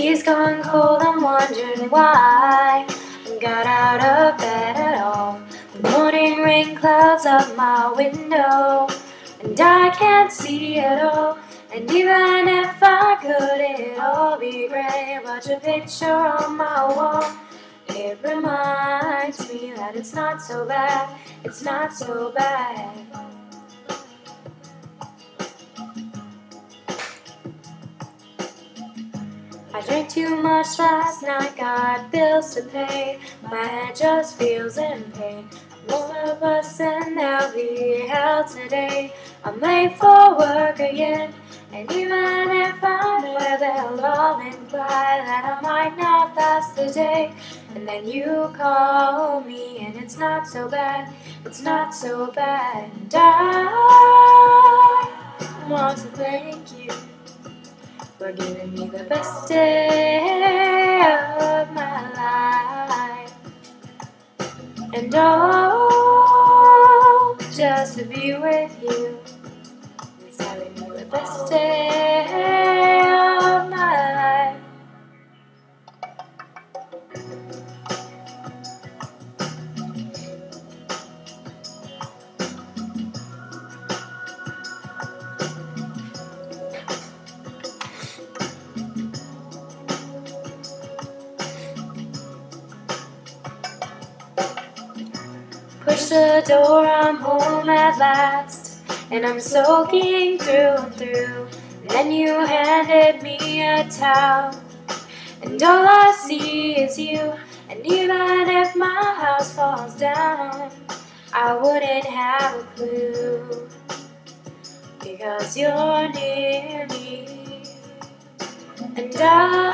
Tea's gone cold, I'm wondering why I got out of bed at all. The morning rain clouds up my window, and I can't see it all. And even if I could, it'd all be great. But your picture on my wall, it reminds me that it's not so bad. It's not so bad. I drank too much last night, got bills to pay. My head just feels in pain. Most of us and they'll be hell today. I'm late for work again, and even if I'm there, they'll all imply that I might not last the day. And then you call me, and it's not so bad. It's not so bad. And I want to thank you for giving me the best day of my life. And oh, just to be with you is having me the best day of my life. Push the door, I'm home at last, and I'm soaking through and through. And then you handed me a towel, and all I see is you. And even if my house falls down, I wouldn't have a clue, because you're near me. And I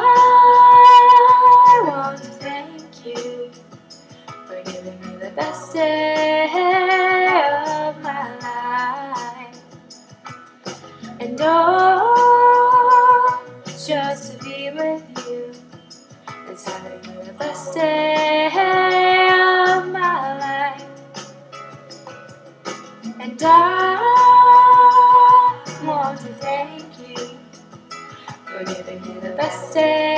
want to thank you for giving me the best day of my life. And oh, just to be with you is having me the best day of my life. And I want to thank you for giving me the best day